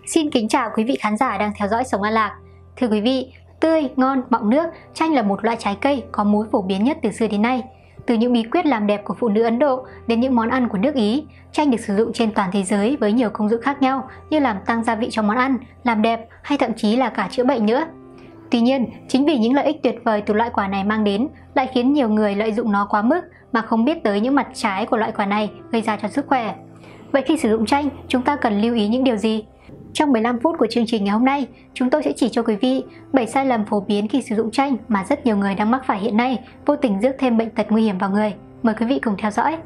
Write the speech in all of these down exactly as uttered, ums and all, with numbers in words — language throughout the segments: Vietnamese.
Xin kính chào quý vị khán giả đang theo dõi Sống An Lạc. Thưa quý vị, tươi, ngon, mọng nước, chanh là một loại trái cây có mối phổ biến nhất từ xưa đến nay. Từ những bí quyết làm đẹp của phụ nữ Ấn Độ đến những món ăn của nước Ý, chanh được sử dụng trên toàn thế giới với nhiều công dụng khác nhau như làm tăng gia vị trong món ăn, làm đẹp hay thậm chí là cả chữa bệnh nữa. Tuy nhiên, chính vì những lợi ích tuyệt vời từ loại quả này mang đến lại khiến nhiều người lợi dụng nó quá mức mà không biết tới những mặt trái của loại quả này gây ra cho sức khỏe. Vậy khi sử dụng chanh, chúng ta cần lưu ý những điều gì? Trong mười lăm phút của chương trình ngày hôm nay, chúng tôi sẽ chỉ cho quý vị bảy sai lầm phổ biến khi sử dụng chanh mà rất nhiều người đang mắc phải hiện nay, vô tình rước thêm bệnh tật nguy hiểm vào người. Mời quý vị cùng theo dõi.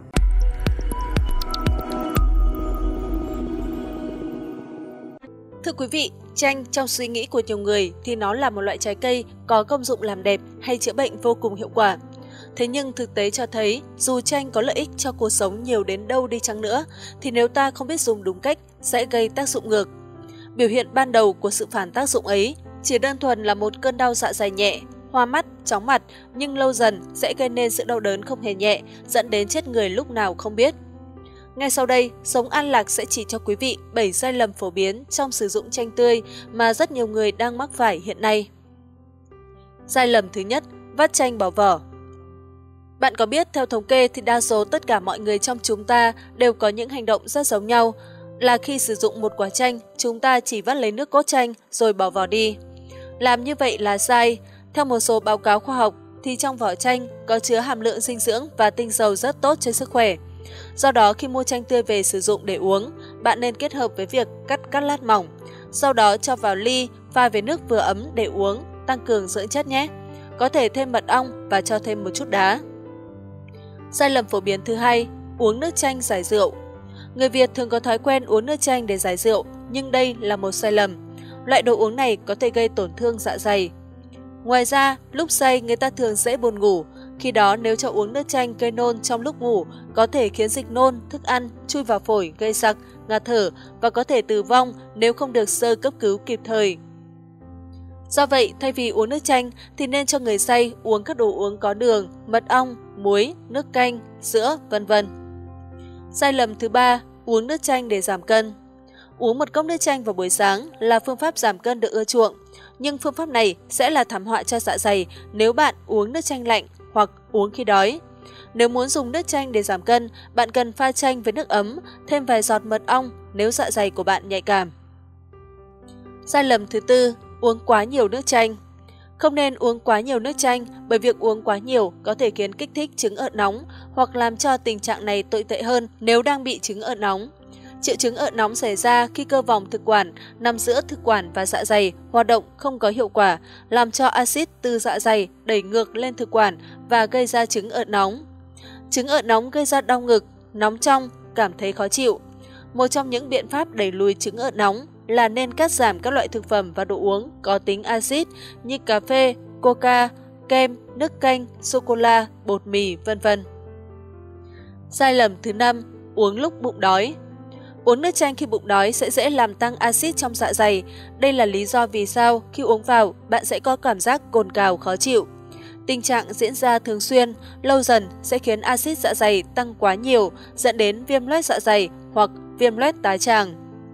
Thưa quý vị, chanh trong suy nghĩ của nhiều người thì nó là một loại trái cây có công dụng làm đẹp hay chữa bệnh vô cùng hiệu quả. Thế nhưng thực tế cho thấy, dù chanh có lợi ích cho cuộc sống nhiều đến đâu đi chăng nữa, thì nếu ta không biết dùng đúng cách sẽ gây tác dụng ngược. Biểu hiện ban đầu của sự phản tác dụng ấy chỉ đơn thuần là một cơn đau dạ dày nhẹ, hoa mắt, chóng mặt, nhưng lâu dần sẽ gây nên sự đau đớn không hề nhẹ, dẫn đến chết người lúc nào không biết. Ngay sau đây, Sống An Lạc sẽ chỉ cho quý vị bảy sai lầm phổ biến trong sử dụng chanh tươi mà rất nhiều người đang mắc phải hiện nay. Sai lầm thứ nhất, vắt chanh bỏ vỏ. Bạn có biết theo thống kê thì đa số tất cả mọi người trong chúng ta đều có những hành động rất giống nhau, là khi sử dụng một quả chanh, chúng ta chỉ vắt lấy nước cốt chanh rồi bỏ vỏ đi. Làm như vậy là sai. Theo một số báo cáo khoa học thì trong vỏ chanh có chứa hàm lượng dinh dưỡng và tinh dầu rất tốt cho sức khỏe. Do đó khi mua chanh tươi về sử dụng để uống, bạn nên kết hợp với việc cắt các lát mỏng, sau đó cho vào ly pha với nước vừa ấm để uống, tăng cường dưỡng chất nhé. Có thể thêm mật ong và cho thêm một chút đá. Sai lầm phổ biến thứ hai, uống nước chanh giải rượu. Người Việt thường có thói quen uống nước chanh để giải rượu, nhưng đây là một sai lầm. Loại đồ uống này có thể gây tổn thương dạ dày. Ngoài ra, lúc say người ta thường dễ buồn ngủ, khi đó nếu cho uống nước chanh gây nôn trong lúc ngủ, có thể khiến dịch nôn, thức ăn chui vào phổi gây sặc, ngạt thở và có thể tử vong nếu không được sơ cấp cứu kịp thời. Do vậy, thay vì uống nước chanh thì nên cho người say uống các đồ uống có đường, mật ong, muối, nước canh, sữa, vân vân. Sai lầm thứ ba, uống nước chanh để giảm cân. Uống một cốc nước chanh vào buổi sáng là phương pháp giảm cân được ưa chuộng, nhưng phương pháp này sẽ là thảm họa cho dạ dày nếu bạn uống nước chanh lạnh hoặc uống khi đói. Nếu muốn dùng nước chanh để giảm cân, bạn cần pha chanh với nước ấm, thêm vài giọt mật ong nếu dạ dày của bạn nhạy cảm. Sai lầm thứ tư, uống quá nhiều nước chanh. Không nên uống quá nhiều nước chanh bởi việc uống quá nhiều có thể khiến kích thích chứng ợ nóng hoặc làm cho tình trạng này tồi tệ hơn nếu đang bị chứng ợ nóng. Triệu chứng ợ nóng xảy ra khi cơ vòng thực quản nằm giữa thực quản và dạ dày hoạt động không có hiệu quả, làm cho axit từ dạ dày đẩy ngược lên thực quản và gây ra chứng ợ nóng. Chứng ợ nóng gây ra đau ngực, nóng trong, cảm thấy khó chịu. Một trong những biện pháp đẩy lùi chứng ợ nóng là nên cắt giảm các loại thực phẩm và đồ uống có tính axit như cà phê, coca, kem, nước canh, sô-cô-la, bột mì, vân vân. Sai lầm thứ năm, uống lúc bụng đói. Uống nước chanh khi bụng đói sẽ dễ làm tăng axit trong dạ dày. Đây là lý do vì sao khi uống vào bạn sẽ có cảm giác cồn cào khó chịu. Tình trạng diễn ra thường xuyên, lâu dần sẽ khiến axit dạ dày tăng quá nhiều, dẫn đến viêm loét dạ dày hoặc viêm loét tái tràng.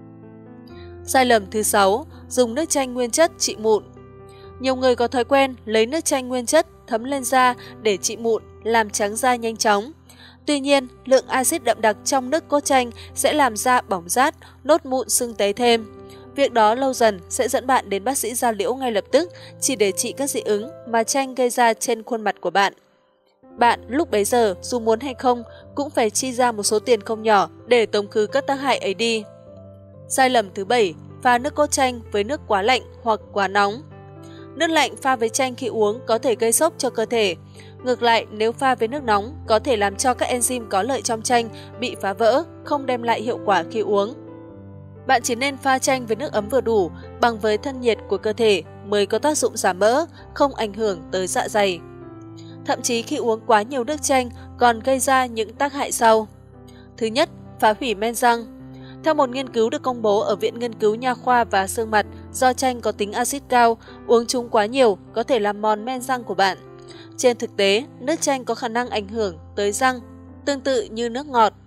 Sai lầm thứ sáu, dùng nước chanh nguyên chất trị mụn. Nhiều người có thói quen lấy nước chanh nguyên chất thấm lên da để trị mụn, làm trắng da nhanh chóng. Tuy nhiên, lượng axit đậm đặc trong nước cốt chanh sẽ làm da bỏng rát, nốt mụn sưng tấy thêm. Việc đó lâu dần sẽ dẫn bạn đến bác sĩ da liễu ngay lập tức chỉ để trị các dị ứng mà chanh gây ra trên khuôn mặt của bạn. Bạn lúc bấy giờ dù muốn hay không cũng phải chi ra một số tiền không nhỏ để tống khứ các tác hại ấy đi. Sai lầm thứ bảy, pha nước cốt chanh với nước quá lạnh hoặc quá nóng. Nước lạnh pha với chanh khi uống có thể gây sốc cho cơ thể. Ngược lại, nếu pha với nước nóng có thể làm cho các enzyme có lợi trong chanh bị phá vỡ, không đem lại hiệu quả khi uống. Bạn chỉ nên pha chanh với nước ấm vừa đủ, bằng với thân nhiệt của cơ thể mới có tác dụng giảm mỡ, không ảnh hưởng tới dạ dày. Thậm chí khi uống quá nhiều nước chanh còn gây ra những tác hại sau. Thứ nhất, phá hủy men răng. Theo một nghiên cứu được công bố ở Viện Nghiên cứu Nha khoa và Xương mặt, do chanh có tính axit cao, uống chúng quá nhiều có thể làm mòn men răng của bạn. Trên thực tế, nước chanh có khả năng ảnh hưởng tới răng, tương tự như nước ngọt.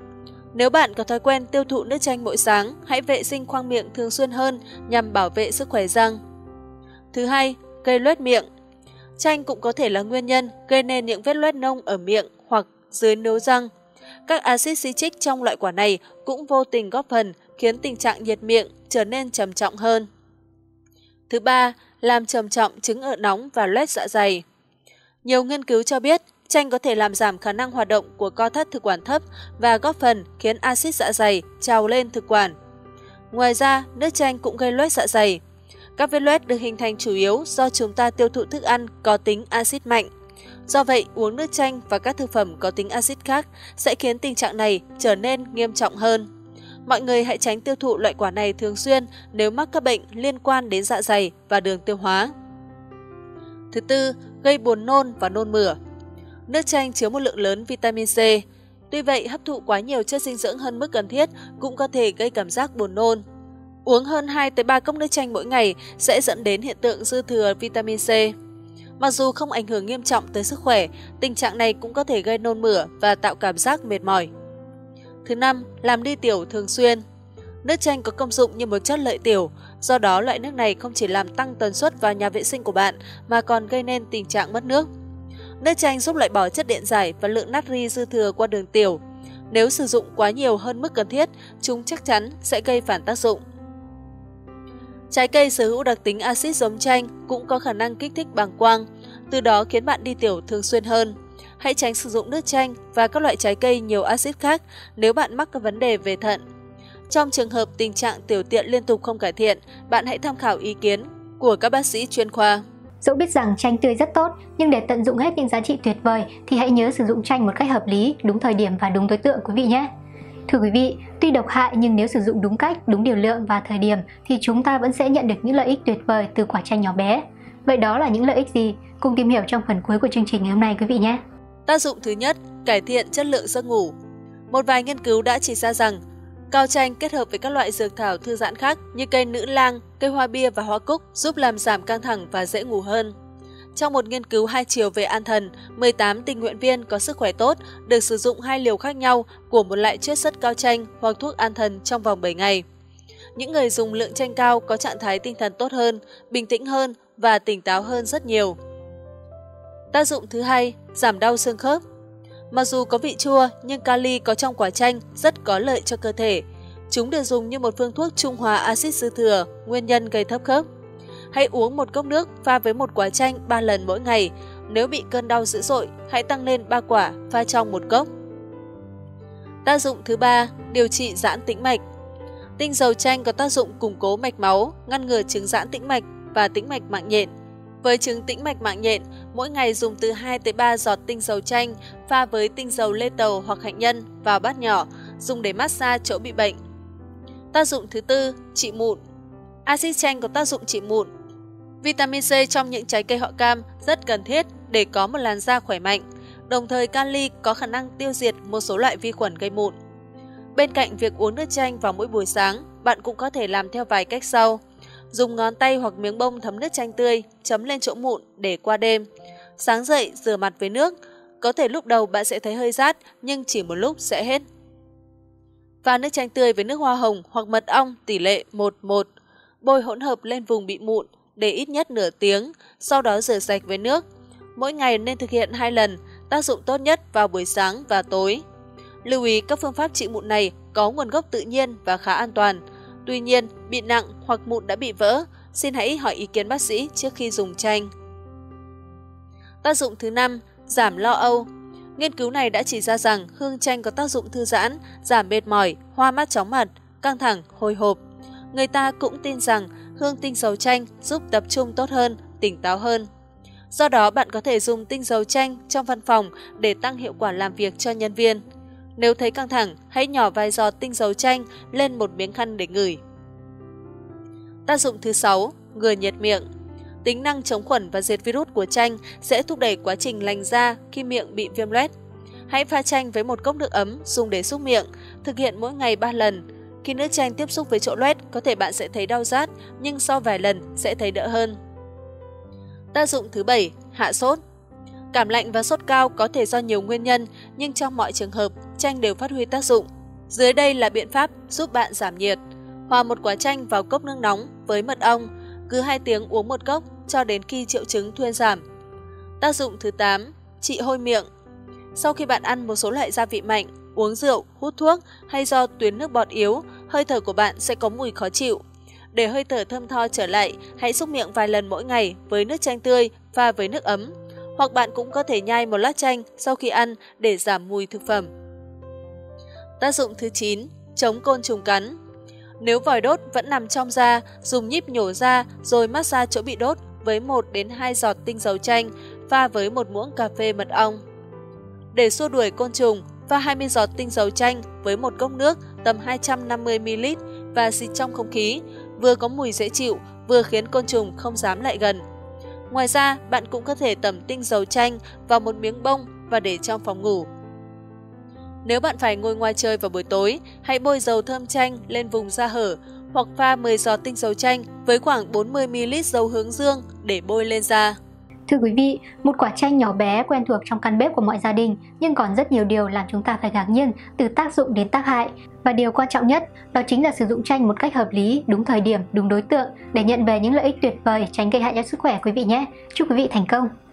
Nếu bạn có thói quen tiêu thụ nước chanh mỗi sáng, hãy vệ sinh khoang miệng thường xuyên hơn nhằm bảo vệ sức khỏe răng. Thứ hai, gây loét miệng. Chanh cũng có thể là nguyên nhân gây nên những vết loét nông ở miệng hoặc dưới nướu răng. Các axit citric trong loại quả này cũng vô tình góp phần khiến tình trạng nhiệt miệng trở nên trầm trọng hơn. Thứ ba, làm trầm trọng chứng ở nóng và loét dạ dày. Nhiều nghiên cứu cho biết chanh có thể làm giảm khả năng hoạt động của co thắt thực quản thấp và góp phần khiến axit dạ dày trào lên thực quản. Ngoài ra, nước chanh cũng gây loét dạ dày. Các vết loét được hình thành chủ yếu do chúng ta tiêu thụ thức ăn có tính axit mạnh. Do vậy, uống nước chanh và các thực phẩm có tính axit khác sẽ khiến tình trạng này trở nên nghiêm trọng hơn. Mọi người hãy tránh tiêu thụ loại quả này thường xuyên nếu mắc các bệnh liên quan đến dạ dày và đường tiêu hóa. Thứ tư, gây buồn nôn và nôn mửa. Nước chanh chứa một lượng lớn vitamin C. Tuy vậy, hấp thụ quá nhiều chất dinh dưỡng hơn mức cần thiết cũng có thể gây cảm giác buồn nôn. Uống hơn hai tới ba cốc nước chanh mỗi ngày sẽ dẫn đến hiện tượng dư thừa vitamin C. Mặc dù không ảnh hưởng nghiêm trọng tới sức khỏe, tình trạng này cũng có thể gây nôn mửa và tạo cảm giác mệt mỏi. Thứ năm, làm đi tiểu thường xuyên. Nước chanh có công dụng như một chất lợi tiểu, do đó loại nước này không chỉ làm tăng tần suất vào nhà vệ sinh của bạn mà còn gây nên tình trạng mất nước. Nước chanh giúp loại bỏ chất điện giải và lượng natri dư thừa qua đường tiểu. Nếu sử dụng quá nhiều hơn mức cần thiết, chúng chắc chắn sẽ gây phản tác dụng. Trái cây sở hữu đặc tính axit giống chanh cũng có khả năng kích thích bàng quang, từ đó khiến bạn đi tiểu thường xuyên hơn. Hãy tránh sử dụng nước chanh và các loại trái cây nhiều axit khác nếu bạn mắc các vấn đề về thận. Trong trường hợp tình trạng tiểu tiện liên tục không cải thiện, bạn hãy tham khảo ý kiến của các bác sĩ chuyên khoa. Dẫu biết rằng chanh tươi rất tốt, nhưng để tận dụng hết những giá trị tuyệt vời thì hãy nhớ sử dụng chanh một cách hợp lý, đúng thời điểm và đúng đối tượng quý vị nhé. Thưa quý vị, tuy độc hại nhưng nếu sử dụng đúng cách, đúng điều lượng và thời điểm thì chúng ta vẫn sẽ nhận được những lợi ích tuyệt vời từ quả chanh nhỏ bé. Vậy đó là những lợi ích gì? Cùng tìm hiểu trong phần cuối của chương trình ngày hôm nay quý vị nhé. Tác dụng thứ nhất, cải thiện chất lượng giấc ngủ. Một vài nghiên cứu đã chỉ ra rằng cao chanh kết hợp với các loại dược thảo thư giãn khác như cây nữ lang, cây hoa bia và hoa cúc giúp làm giảm căng thẳng và dễ ngủ hơn. Trong một nghiên cứu hai chiều về an thần, mười tám tình nguyện viên có sức khỏe tốt được sử dụng hai liều khác nhau của một loại chiết xuất cao chanh hoặc thuốc an thần trong vòng bảy ngày. Những người dùng lượng chanh cao có trạng thái tinh thần tốt hơn, bình tĩnh hơn và tỉnh táo hơn rất nhiều. Tác dụng thứ hai, giảm đau xương khớp. Mặc dù có vị chua nhưng kali có trong quả chanh rất có lợi cho cơ thể. Chúng được dùng như một phương thuốc trung hòa axit dư thừa, nguyên nhân gây thấp khớp. Hãy uống một cốc nước pha với một quả chanh ba lần mỗi ngày. Nếu bị cơn đau dữ dội, hãy tăng lên ba quả pha trong một cốc. Tác dụng thứ ba, điều trị giãn tĩnh mạch. Tinh dầu chanh có tác dụng củng cố mạch máu, ngăn ngừa chứng giãn tĩnh mạch và tĩnh mạch mạng nhện. Với chứng tĩnh mạch mạng nhện, mỗi ngày dùng từ hai tới ba giọt tinh dầu chanh pha với tinh dầu lê tàu hoặc hạnh nhân vào bát nhỏ, dùng để massage chỗ bị bệnh. Tác dụng thứ tư, trị mụn. Axit chanh có tác dụng trị mụn. Vitamin C trong những trái cây họ cam rất cần thiết để có một làn da khỏe mạnh. Đồng thời kali có khả năng tiêu diệt một số loại vi khuẩn gây mụn. Bên cạnh việc uống nước chanh vào mỗi buổi sáng, bạn cũng có thể làm theo vài cách sau. Dùng ngón tay hoặc miếng bông thấm nước chanh tươi, chấm lên chỗ mụn để qua đêm. Sáng dậy rửa mặt với nước. Có thể lúc đầu bạn sẽ thấy hơi rát nhưng chỉ một lúc sẽ hết. Pha nước chanh tươi với nước hoa hồng hoặc mật ong tỷ lệ một một. Bôi hỗn hợp lên vùng bị mụn để ít nhất nửa tiếng, sau đó rửa sạch với nước. Mỗi ngày nên thực hiện hai lần, tác dụng tốt nhất vào buổi sáng và tối. Lưu ý các phương pháp trị mụn này có nguồn gốc tự nhiên và khá an toàn. Tuy nhiên, bị nặng hoặc mụn đã bị vỡ, xin hãy hỏi ý kiến bác sĩ trước khi dùng chanh. Tác dụng thứ năm, giảm lo âu. Nghiên cứu này đã chỉ ra rằng hương chanh có tác dụng thư giãn, giảm mệt mỏi, hoa mắt chóng mặt, căng thẳng, hồi hộp. Người ta cũng tin rằng hương tinh dầu chanh giúp tập trung tốt hơn, tỉnh táo hơn. Do đó, bạn có thể dùng tinh dầu chanh trong văn phòng để tăng hiệu quả làm việc cho nhân viên. Nếu thấy căng thẳng, hãy nhỏ vài giọt tinh dầu chanh lên một miếng khăn để ngửi. Tác dụng thứ sáu, ngừa nhiệt miệng. Tính năng chống khuẩn và diệt virus của chanh sẽ thúc đẩy quá trình lành da khi miệng bị viêm loét. Hãy pha chanh với một cốc nước ấm dùng để súc miệng, thực hiện mỗi ngày ba lần. Khi nước chanh tiếp xúc với chỗ loét, có thể bạn sẽ thấy đau rát, nhưng sau vài lần sẽ thấy đỡ hơn. Tác dụng thứ bảy, hạ sốt. Cảm lạnh và sốt cao có thể do nhiều nguyên nhân, nhưng trong mọi trường hợp, chanh đều phát huy tác dụng. Dưới đây là biện pháp giúp bạn giảm nhiệt. Hòa một quả chanh vào cốc nước nóng với mật ong, cứ hai tiếng uống một cốc cho đến khi triệu chứng thuyên giảm. Tác dụng thứ tám, trị hôi miệng. Sau khi bạn ăn một số loại gia vị mạnh, uống rượu, hút thuốc hay do tuyến nước bọt yếu, hơi thở của bạn sẽ có mùi khó chịu. Để hơi thở thơm tho trở lại, hãy xúc miệng vài lần mỗi ngày với nước chanh tươi pha với nước ấm. Hoặc bạn cũng có thể nhai một lát chanh sau khi ăn để giảm mùi thực phẩm. Tác dụng thứ chín, chống côn trùng cắn. Nếu vòi đốt vẫn nằm trong da, dùng nhíp nhổ ra rồi massage chỗ bị đốt với một đến hai giọt tinh dầu chanh pha với một muỗng cà phê mật ong. Để xua đuổi côn trùng, pha hai mươi giọt tinh dầu chanh với một cốc nước tầm hai trăm năm mươi mi li lít và xịt trong không khí, vừa có mùi dễ chịu, vừa khiến côn trùng không dám lại gần. Ngoài ra, bạn cũng có thể tẩm tinh dầu chanh vào một miếng bông và để trong phòng ngủ. Nếu bạn phải ngồi ngoài trời vào buổi tối, hãy bôi dầu thơm chanh lên vùng da hở hoặc pha mười giọt tinh dầu chanh với khoảng bốn mươi mi li lít dầu hướng dương để bôi lên da. Thưa quý vị, một quả chanh nhỏ bé quen thuộc trong căn bếp của mọi gia đình, nhưng còn rất nhiều điều làm chúng ta phải ngạc nhiên, từ tác dụng đến tác hại. Và điều quan trọng nhất đó chính là sử dụng chanh một cách hợp lý, đúng thời điểm, đúng đối tượng để nhận về những lợi ích tuyệt vời, tránh gây hại cho sức khỏe quý vị nhé. Chúc quý vị thành công!